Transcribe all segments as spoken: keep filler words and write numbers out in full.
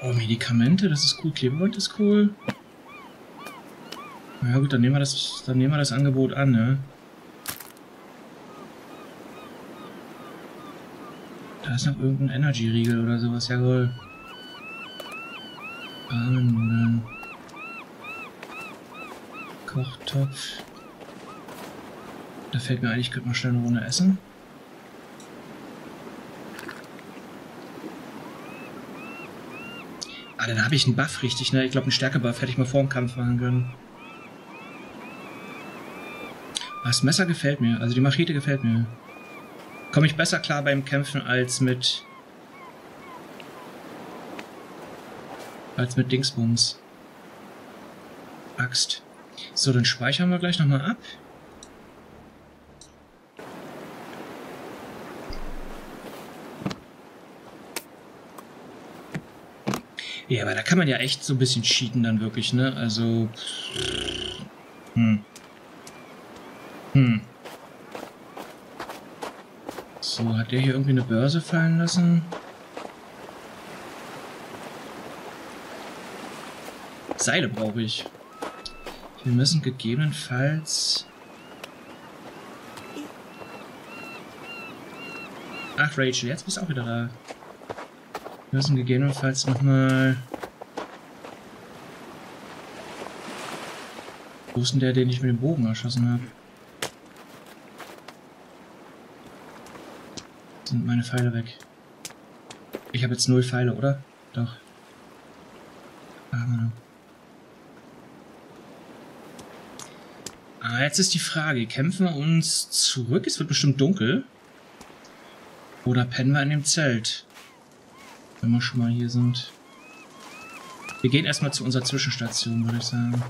Oh, Medikamente, das ist cool. Klebeband ist cool. Na ja, gut, dann nehmen wir das, dann nehmen wir das Angebot an, ne? Da ist noch irgendein Energy-Riegel oder sowas, jawohl. Ramennudeln. Kochtopf. Da fällt mir ein, ich könnte mal schnell eine Runde essen. Ah, dann habe ich einen Buff richtig, ne? Ich glaube, einen Stärke-Buff hätte ich mal vor dem Kampf machen können. Das Messer gefällt mir, also die Machete gefällt mir. Komme ich besser klar beim Kämpfen als mit... als mit Dingsbums. Axt. So, dann speichern wir gleich nochmal ab. Ja, aber da kann man ja echt so ein bisschen cheaten dann wirklich, ne? Also... Hm. Hm. So, hat der hier irgendwie eine Börse fallen lassen? Seile brauche ich. Wir müssen gegebenenfalls... Ach, Rachel, jetzt bist du auch wieder da. Wir müssen gegebenenfalls nochmal... Wo ist denn der, den ich mit dem Bogen erschossen habe? Sind meine Pfeile weg. Ich habe jetzt null Pfeile, oder? Doch. Ah, ah, jetzt ist die Frage, kämpfen wir uns zurück? Es wird bestimmt dunkel. Oder pennen wir in dem Zelt? Wenn wir schon mal hier sind. Wir gehen erstmal zu unserer Zwischenstation, würde ich sagen.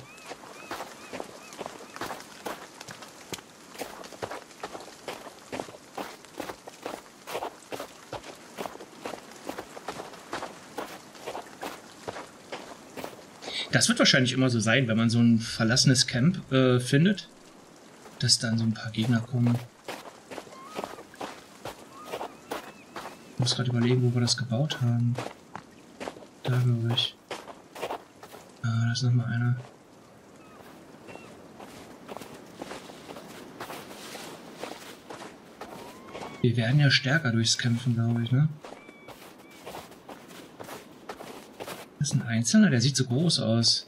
Das wird wahrscheinlich immer so sein, wenn man so ein verlassenes Camp äh, findet, dass dann so ein paar Gegner kommen. Ich muss gerade überlegen, wo wir das gebaut haben. Da, glaube ich. Ah, da ist nochmal einer. Wir werden ja stärker durchs Kämpfen, glaube ich, ne? Das ist ein Einzelner, der sieht so groß aus.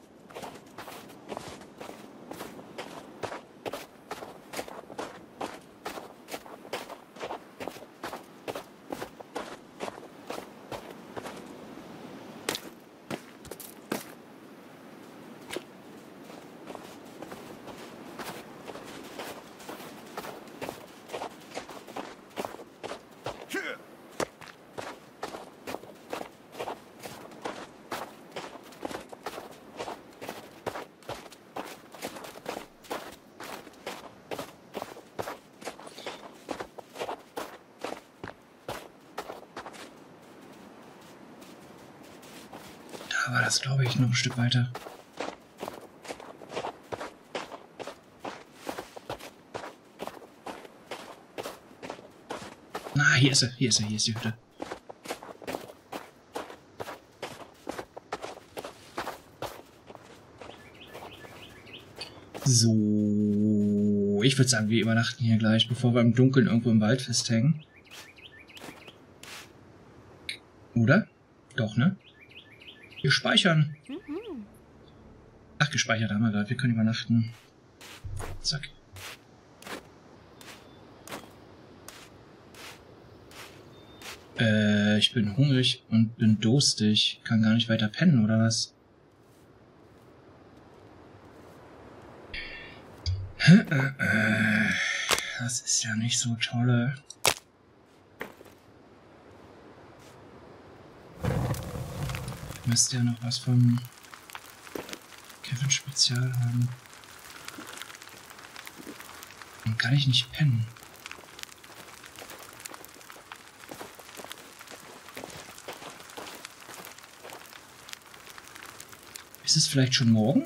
Da war das, glaube ich, noch ein Stück weiter. Na, hier ist er, hier ist er, hier ist die Hütte. So, ich würde sagen, wir übernachten hier gleich, bevor wir im Dunkeln irgendwo im Wald festhängen. Oder? Doch, ne? Wir speichern. Ach, gespeichert haben wir gerade. Wir können übernachten. Zack. Äh, ich bin hungrig und bin durstig. Kann gar nicht weiter pennen, oder was? Das ist ja nicht so toll. Müsste ja noch was vom Kevin Spezial haben. Dann kann ich nicht pennen. Ist es vielleicht schon morgen?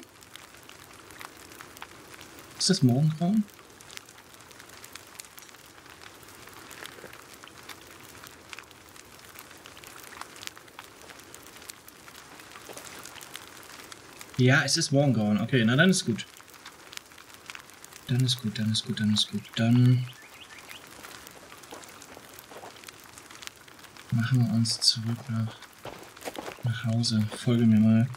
Ist das Morgengrauen? Ja, es ist Morgengrauen. Okay, na dann ist gut. Dann ist gut, dann ist gut, dann ist gut. Dann machen wir uns zurück nach, nach Hause. Folge mir mal.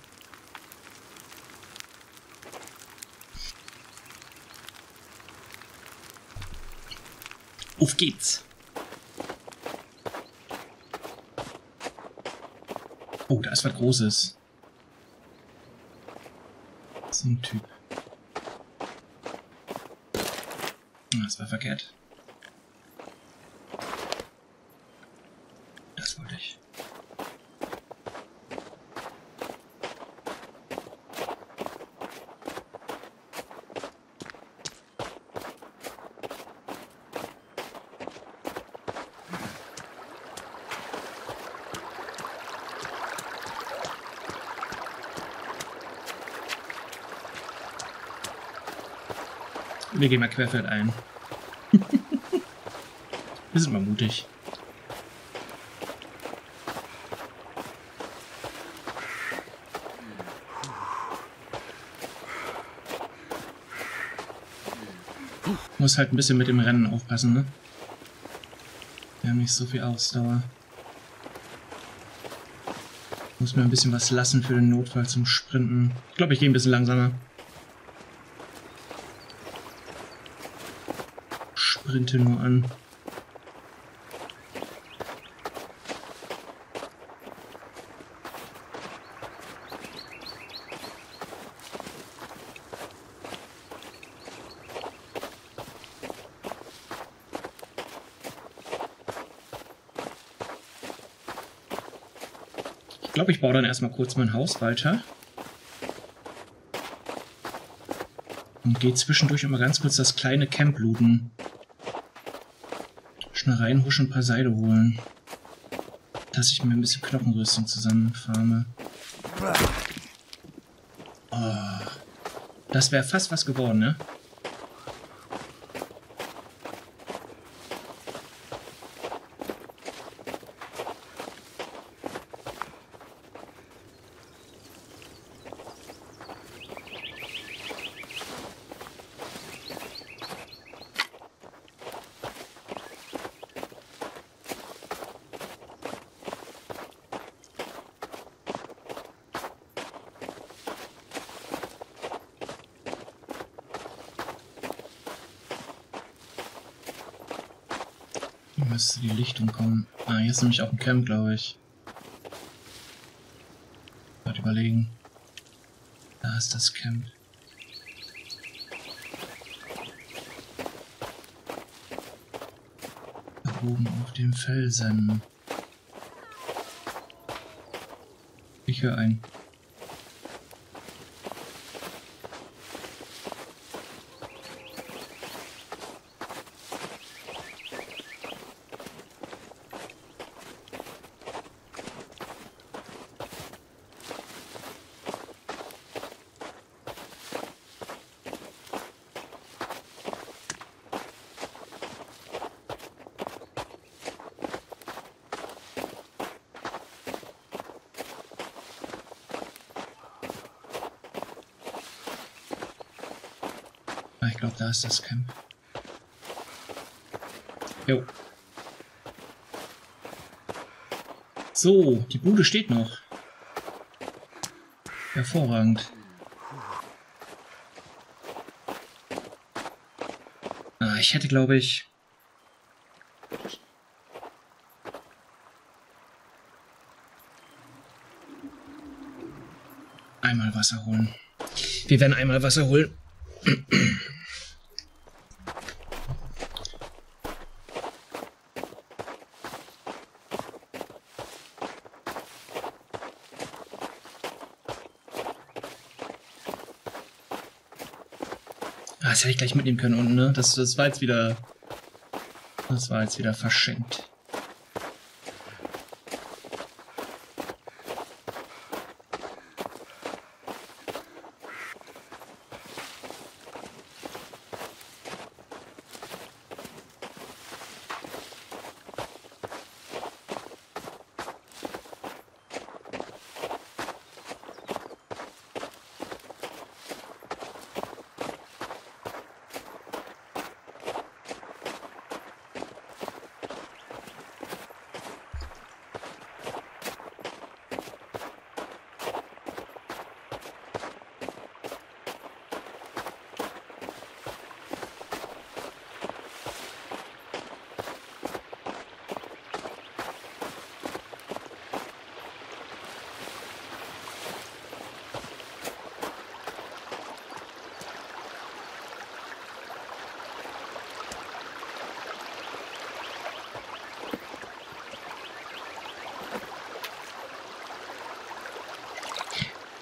Auf geht's! Oh, da ist was Großes. So ein Typ. Das war verkehrt. Das wollte ich. Wir gehen mal querfeld ein. Wir sind mal mutig. Muss halt ein bisschen mit dem Rennen aufpassen, ne? Wir haben nicht so viel Ausdauer. Muss mir ein bisschen was lassen für den Notfall zum Sprinten. Ich glaube, ich gehe ein bisschen langsamer. Sprinte nur an. Ich glaube, ich baue dann erstmal kurz mein Haus weiter. Und gehe zwischendurch immer ganz kurz das kleine Camp looten. Schnell reinhuschen, ein paar Seile holen. Dass ich mir ein bisschen Knochenrüstung zusammenfarme. Oh, das wäre fast was geworden, ne? Hier müsste die Lichtung kommen. Ah, hier ist nämlich auch ein Camp, glaube ich. Gerade überlegen. Da ist das Camp. Da oben auf dem Felsen. Ich höre einen. Ich glaube, da ist das Camp. Jo. So, die Bude steht noch. Hervorragend. Ah, ich hätte, glaube ich... einmal Wasser holen. Wir werden einmal Wasser holen. Ah, das hätte ich gleich mitnehmen können unten, ne? Das, das war jetzt wieder... Das war jetzt wieder verschenkt.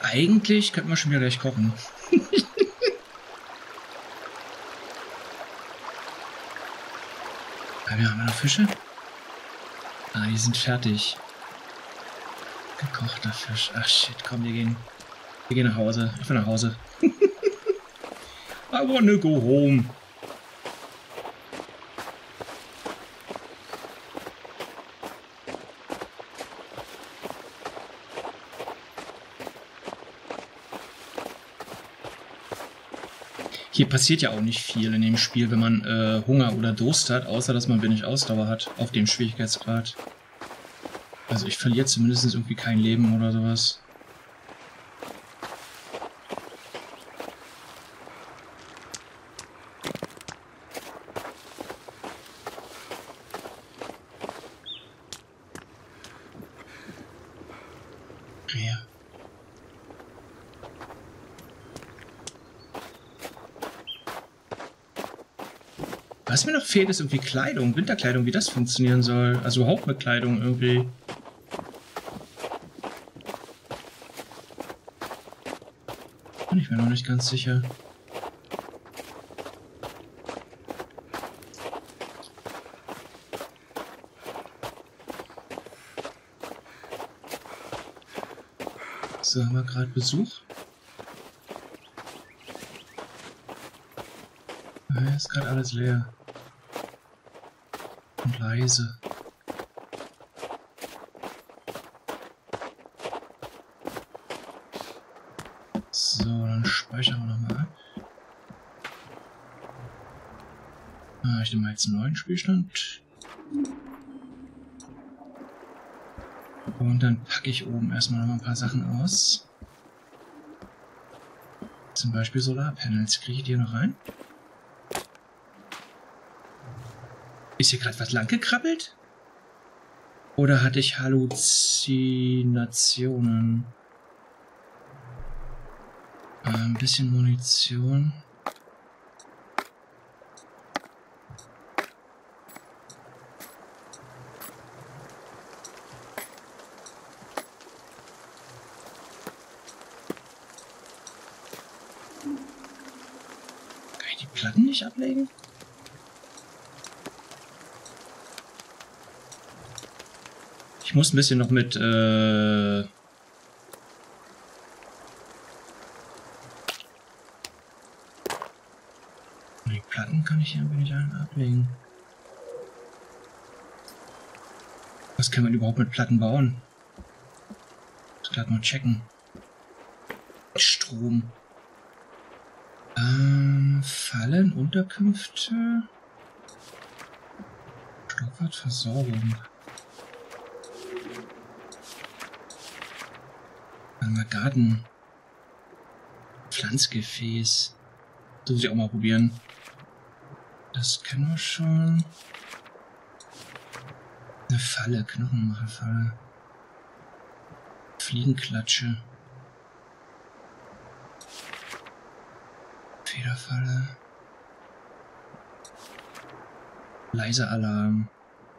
Eigentlich könnten wir schon wieder gleich kochen. Aber wir haben noch Fische. Ah, die sind fertig. Gekochter Fisch. Ach shit, komm, wir gehen. Wir gehen nach Hause. Ich will nach Hause. I wanna go home. Hier passiert ja auch nicht viel in dem Spiel, wenn man äh, Hunger oder Durst hat, außer dass man wenig Ausdauer hat auf dem Schwierigkeitsgrad. Also ich verliere zumindest irgendwie kein Leben oder sowas. Ja. Was mir noch fehlt, ist irgendwie Kleidung, Winterkleidung, wie das funktionieren soll. Also überhaupt mit Kleidung irgendwie. Bin ich mir noch nicht ganz sicher. So, haben wir gerade Besuch. Ja, ist gerade alles leer. Und leise. So, dann speichern wir nochmal ab. Ah, ich nehme mal jetzt einen neuen Spielstand. Und dann packe ich oben erstmal noch mal ein paar Sachen aus. Zum Beispiel Solarpanels. Kriege ich die noch rein? Ist hier gerade was lang gekrabbelt? Oder hatte ich Halluzinationen? Äh, ein bisschen Munition. Kann ich die Platten nicht ablegen? Ich muss ein bisschen noch mit, äh... die Platten kann ich hier ein wenig ablegen. Was kann man überhaupt mit Platten bauen? Ich muss gerade mal checken. Strom. Ähm, Fallen, Unterkünfte. Stockwerkversorgung. Dann mal Garten. Pflanzgefäß. Das muss ich auch mal probieren. Das kennen wir schon. Eine Falle, Knochenmacherfalle. Fliegenklatsche. Federfalle. Leiser Alarm.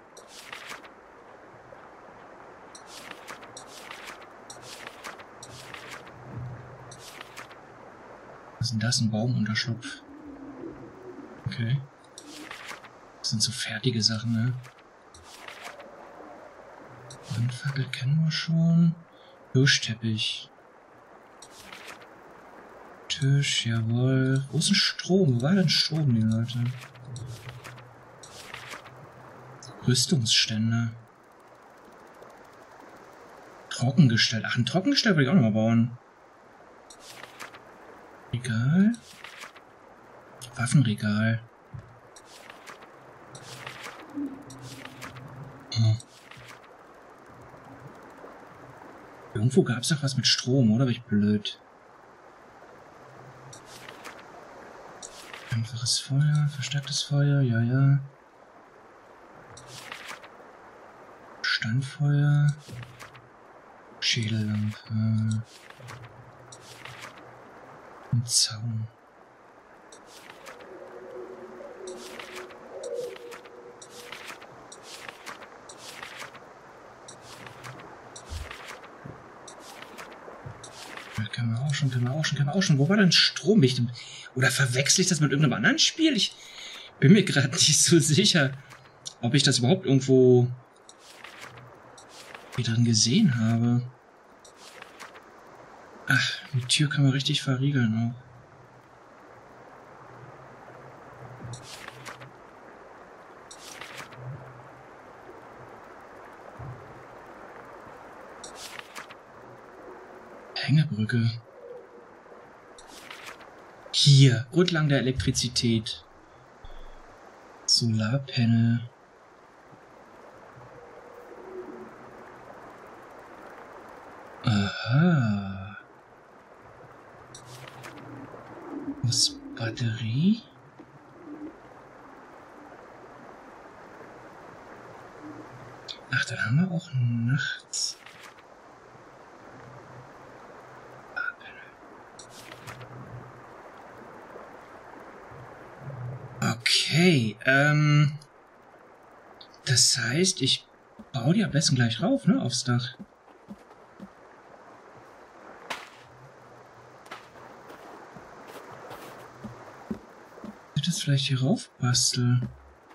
Was ist denn das? Ein Baumunterschlupf. Okay. Das sind so fertige Sachen, ne? Wandfackel kennen wir schon. Hirschteppich. Tisch, jawohl. Wo ist denn Strom? Wo war denn Strom, die Leute? Rüstungsstände. Trockengestell. Ach, ein Trockengestell will ich auch noch mal bauen. Regal. Waffenregal. Oh. Irgendwo gab es doch was mit Strom, oder? Bin ich blöd? Einfaches Feuer, verstärktes Feuer, ja, ja. Standfeuer. Schädellampe. Ein Zaun. Können wir auch schon, können wir auch schon, können wir auch schon. Wo war denn Strom? Ich, oder verwechsel ich das mit irgendeinem anderen Spiel? Ich bin mir gerade nicht so sicher, ob ich das überhaupt irgendwo hier drin gesehen habe. Ach, die Tür kann man richtig verriegeln auch. Hängebrücke. Hier, Grundlagen der Elektrizität. Solarpanel. Aha. Was? Batterie? Ach, dann haben wir auch nachts. Okay, ähm. Das heißt, ich baue die am besten gleich rauf, ne, aufs Dach. Ich das vielleicht hier rauf basteln.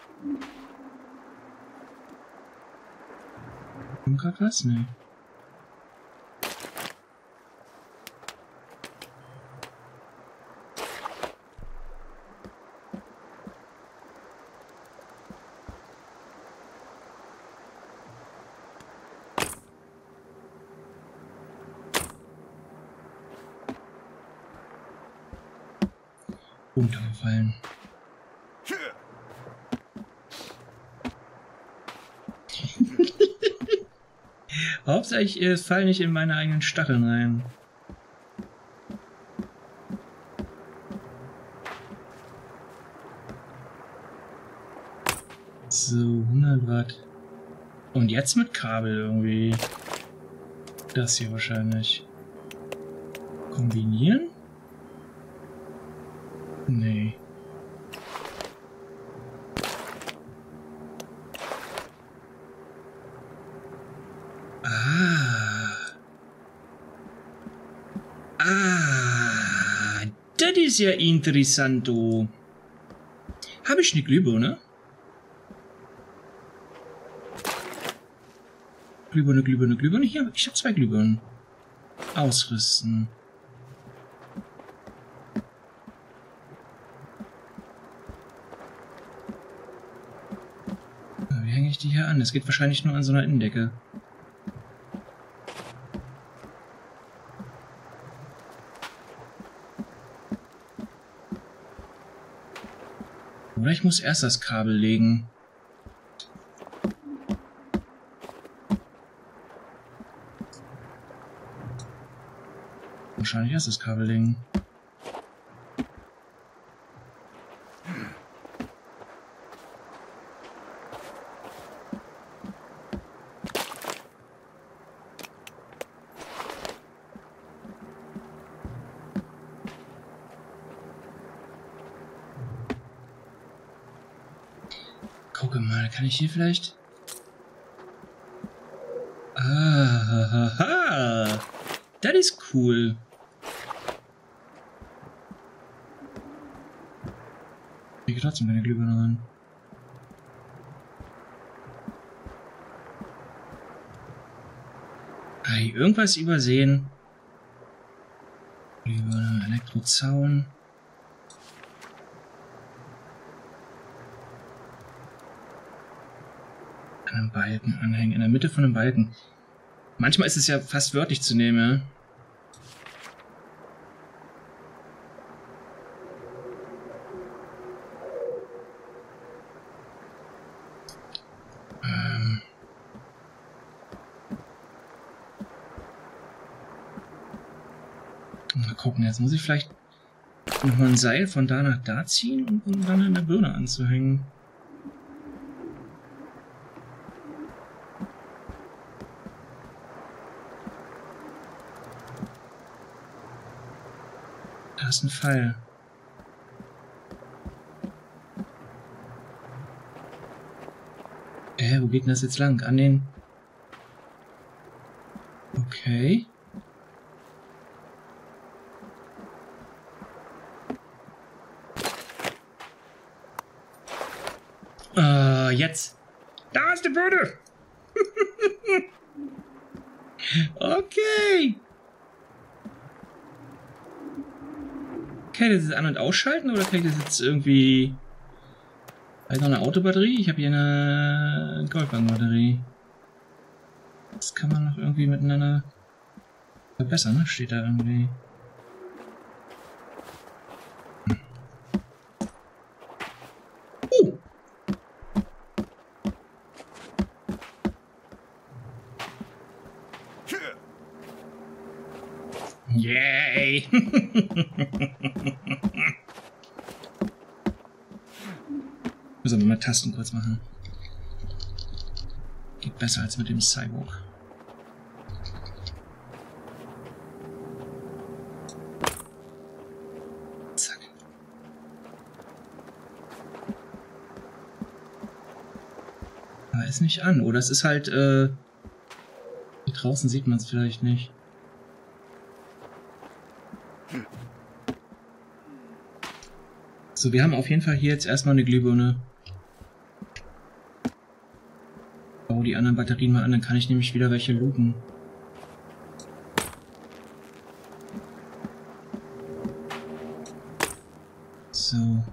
Kommt grad was? Nee. Runterfallen. Hauptsache ich äh, fall nicht in meine eigenen Stacheln rein. So, hundert Watt. Und jetzt mit Kabel irgendwie. Das hier wahrscheinlich. Kombinieren? Nee. Ah. Ah. Das ist ja interessant. Habe ich eine Glühbirne? Glühbirne, Glühbirne, Glühbirne. Hier, ich habe zwei Glühbirnen. Ausrüsten. Wie hänge ich die hier an? Das geht wahrscheinlich nur an so einer Innendecke. Oder ich muss erst das Kabel legen. Wahrscheinlich erst das Kabel legen. Gucke mal, kann ich hier vielleicht... Ah, das ist cool. Ich kriege trotzdem keine Glühbirne ran. Hey, irgendwas übersehen. Glühbirne, Elektrozaun. An einem Balken anhängen, in der Mitte von einem Balken. Manchmal ist es ja fast wörtlich zu nehmen, ja? Ähm. Mal gucken, jetzt muss ich vielleicht nochmal ein Seil von da nach da ziehen, um dann eine Birne anzuhängen. Da ist ein Pfeil. Äh, wo geht denn das jetzt lang? An den... Okay. jetzt. Da ist die Bude! Okay. Kann ich das jetzt an- und ausschalten oder kann ich das jetzt irgendwie... Habe ich noch eine Autobatterie? Ich habe hier eine Goldwagenbatterie. Das kann man noch irgendwie miteinander verbessern, ne? Steht da irgendwie. Hm. Uh! Yay! Müssen wir mal Tasten kurz machen. Geht besser als mit dem Cyborg. Zack. Aber ist nicht an. Oder es ist halt, äh... hier draußen sieht man es vielleicht nicht. So, wir haben auf jeden Fall hier jetzt erstmal eine Glühbirne. Baue die anderen Batterien mal an, dann kann ich nämlich wieder welche looten. So.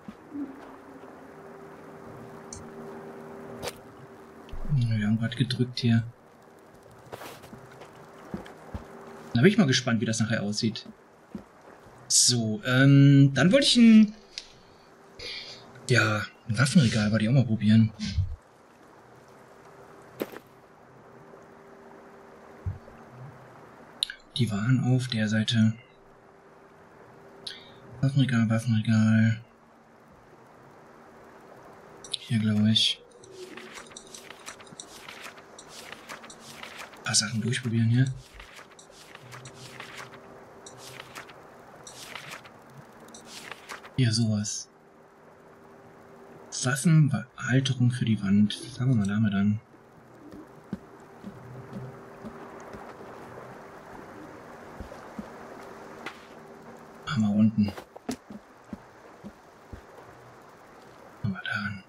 Wir haben gerade gedrückt hier. Da bin ich mal gespannt, wie das nachher aussieht. So, ähm, dann wollte ich ein... Ja, ein Waffenregal wollte ich auch mal probieren. Die waren auf der Seite. Waffenregal, Waffenregal. Hier, glaube ich. Ein paar Sachen durchprobieren hier. Hier, sowas. Waffenhalterung für die Wand. Fangen wir mal damit an. Hammer unten. Fangen wir da an.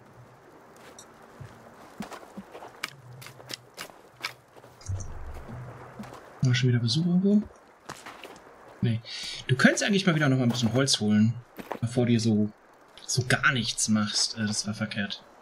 Haben wir schon wieder Besuch irgendwo? Nee. Du könntest eigentlich mal wieder noch mal ein bisschen Holz holen, bevor du so, so gar nichts machst. Äh, das war verkehrt.